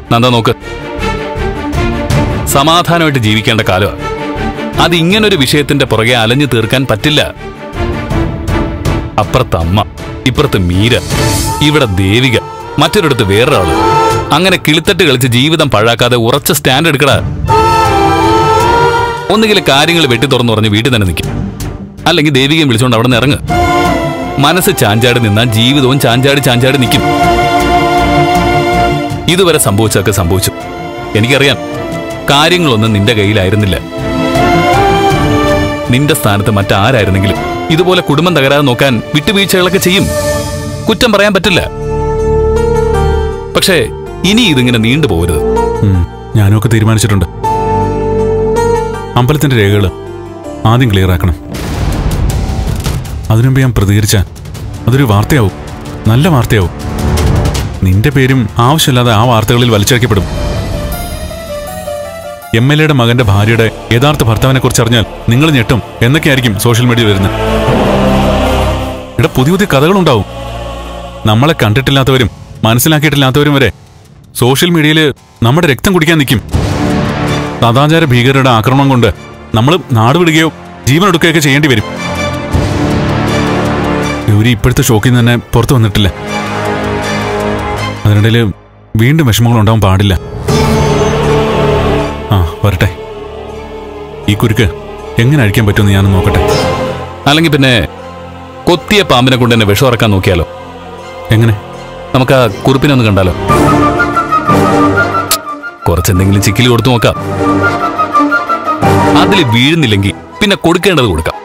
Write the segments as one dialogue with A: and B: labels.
A: നന്ദ നോക്ക്, സമാധാനമായിട്ട് ജീവിക്കേണ്ട കാലമാണ്. അത് ഇങ്ങനൊരു വിഷയത്തിന്റെ പുറകെ അലഞ്ഞു തീർക്കാൻ പറ്റില്ല. അപ്പുറത്ത് അമ്മ, ഇപ്പുറത്ത് മീര, ഇവിടെ ദേവിക, മറ്റൊരിടത്ത് വേറൊരാള്. അങ്ങനെ കിളിത്തട്ട് കളിച്ച് ജീവിതം പഴാക്കാതെ ഉറച്ച സ്റ്റാൻഡ് എടുക്കടാ. ഒന്നുകിൽ കാര്യങ്ങൾ വെട്ടി തുറന്നു പറഞ്ഞ് വീട്ടിൽ തന്നെ നിൽക്കും, അല്ലെങ്കിൽ ദേവികയും വിളിച്ചുകൊണ്ട് അവിടെ നിന്ന് ഇറങ്ങ്. മനസ്സ് ചാഞ്ചാടി നിന്നാൽ ജീവിതവും ചാഞ്ചാടി നിൽക്കും. ഇതുവരെ സംഭവിച്ചതൊക്കെ സംഭവിച്ചു. എനിക്കറിയാം, കാര്യങ്ങളൊന്നും നിന്റെ കയ്യിലായിരുന്നില്ല. നിന്റെ സ്ഥാനത്ത് മറ്റാരായിരുന്നെങ്കിലും ഇതുപോലെ കുടുംബം തകരാതെ നോക്കാൻ വിട്ടുവീഴ്ചകളൊക്കെ ചെയ്യും. കുറ്റം പറയാൻ പറ്റില്ല. പക്ഷേ ഇനി ഇതിങ്ങനെ നീണ്ടുപോകരുത്.
B: ഞാനൊക്കെ തീരുമാനിച്ചിട്ടുണ്ട്. അമ്പലത്തിന്റെ രേഖകൾ ആദ്യം ക്ലിയർ ആക്കണം. അതിനുമുമ്പ് ഞാൻ പ്രതികരിച്ച അതൊരു വാർത്തയാവും, നല്ല വാർത്തയാവും. നിന്റെ പേരും ആവശ്യമില്ലാതെ ആ വാർത്തകളിൽ വലിച്ചഴിക്കപ്പെടും. MLA യുടെ മകന്റെ ഭാര്യയുടെ യഥാർത്ഥ ഭർത്താവിനെ കുറിച്ച് അറിഞ്ഞാൽ നിങ്ങൾ ഞെട്ടും എന്നൊക്കെയായിരിക്കും സോഷ്യൽ മീഡിയ വരുന്നത്. ഇവിടെ പുതിയ പുതിയ കഥകളുണ്ടാവും. നമ്മളെ കണ്ടിട്ടില്ലാത്തവരും മനസ്സിലാക്കിയിട്ടില്ലാത്തവരും വരെ സോഷ്യൽ മീഡിയയിൽ നമ്മുടെ രക്തം കുടിക്കാൻ നിൽക്കും. സദാചാര ഭീകരരുടെ ആക്രമണം കൊണ്ട് നമ്മൾ നാട് വിടുകയോ ജീവൻ എടുക്കുകയൊക്കെ ചെയ്യേണ്ടി വരും. ഗൗരി ഇപ്പോഴത്തെ ഷോക്കിൽ നിന്ന് തന്നെ പുറത്തു വന്നിട്ടില്ല. അതിനിടയിൽ വീണ്ടും വിഷമങ്ങളുണ്ടാവാൻ പാടില്ല. വരട്ടെ, ഈ കുരുക്ക് എങ്ങനെ അഴിക്കാൻ പറ്റുമെന്ന് ഞാനും നോക്കട്ടെ.
A: അല്ലെങ്കിൽ പിന്നെ കൊത്തിയ പാമ്പിനെ കൊണ്ട് തന്നെ വിഷം ഇറക്കാൻ നോക്കിയാലോ?
B: എങ്ങനെ?
A: നമുക്ക് ആ കുറിപ്പിനെ ഒന്ന് കണ്ടാലോ? കുറച്ചെന്തെങ്കിലും ചിക്കിൽ കൊടുത്തു നോക്കാം. അതിൽ വീഴുന്നില്ലെങ്കിൽ പിന്നെ കൊടുക്കേണ്ടത് കൊടുക്കാം.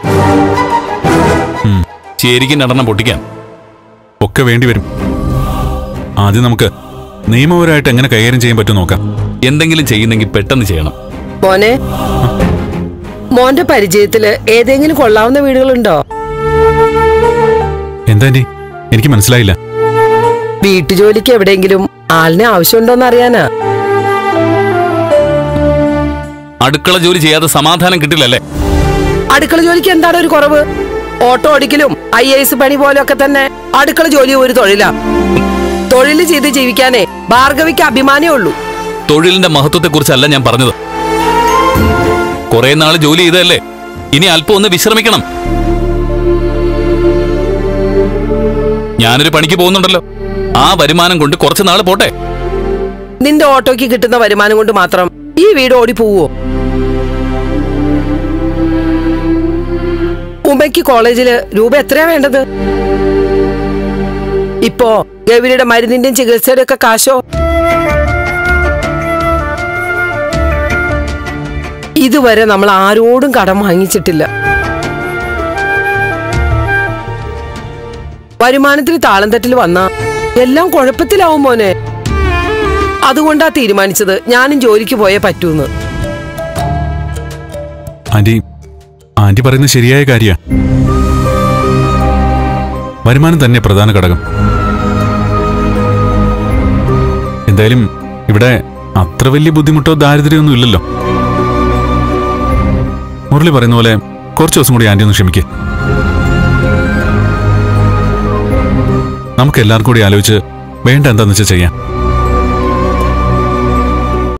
A: ശരിക്കും നടണം പൊട്ടിക്കാൻ
B: ഒക്കെ വേണ്ടിവരും. ആദ്യം നമുക്ക് നിയമപരമായിട്ട് എങ്ങനെ കൈകാര്യം ചെയ്യാൻ പറ്റും നോക്കാം.
A: എന്തെങ്കിലും ചെയ്യുന്നെങ്കിൽ പെട്ടെന്ന് ചെയ്യണം.
C: മോനെ, മോന്റെ പരിചയത്തില് ഏതെങ്കിലും കൊള്ളാവുന്ന വീടുകളുണ്ടോ?
B: എന്താ എനിക്ക് മനസ്സിലായില്ല.
C: വീട്ടുജോലിക്ക് എവിടെയെങ്കിലും ആളിനെ ആവശ്യമുണ്ടോന്ന് അറിയാനാ.
A: അടുക്കള ജോലി ചെയ്യാതെ സമാധാനം കിട്ടില്ലല്ലേ?
C: അടുക്കള ജോലിക്ക് എന്താണ് ഒരു കുറവ്? ഓട്ടോ ഓടിക്കലും IAS പണി പോലെയൊക്കെ തന്നെ അടുക്കള ജോലി ഒരു തൊഴിലാ. തൊഴിൽ ചെയ്ത് ജീവിക്കാനേ ഭാർഗവിക്ക് അഭിമാനേ ഉള്ളൂ.
A: തൊഴിലിന്റെ മഹത്വത്തെ കുറിച്ചല്ല ഞാൻ പറഞ്ഞത്. കുറെ നാള് ജോലി ചെയ്തല്ലേ, ഇനി അല്പം ഒന്ന് വിശ്രമിക്കണം. ഞാനൊരു പണിക്ക് പോകുന്നുണ്ടല്ലോ, ആ വരുമാനം കൊണ്ട് കുറച്ചു നാള് പോട്ടെ.
C: നിന്റെ ഓട്ടോയ്ക്ക് കിട്ടുന്ന വരുമാനം കൊണ്ട് മാത്രം ഈ വീട് ഓടി പോവോ? ഉമ്മയ്ക്ക് കോളേജില് രൂപ എത്രയാ വേണ്ടത്? ഇപ്പോ ഗൗരിയുടെ മരുന്നിന്റെയും ചികിത്സയുടെ ഒക്കെ കാശോ? ഇതുവരെ നമ്മൾ ആരോടും കടം വാങ്ങിച്ചിട്ടില്ല. വരുമാനത്തിന് താളം തെറ്റിൽ വന്നാ എല്ലാം കുഴപ്പത്തിലാവും മോനെ. അതുകൊണ്ടാ തീരുമാനിച്ചത് ഞാനും ജോലിക്ക് പോയേ പറ്റൂന്ന്.
B: ആന്റി പറയുന്നത് ശരിയായ കാര്യ. വരുമാനം തന്നെ പ്രധാന ഘടകം. എന്തായാലും ഇവിടെ അത്ര വലിയ ബുദ്ധിമുട്ടോ ദാരിദ്ര്യമൊന്നും ഇല്ലല്ലോ. മുരളി പറയുന്ന പോലെ കുറച്ച് ദിവസം കൂടി ആന്റി ഒന്ന് ക്ഷമിക്കേ. നമുക്ക് എല്ലാവർക്കും കൂടി ആലോചിച്ച് വേണ്ട എന്താന്ന് വെച്ചാൽ ചെയ്യാം.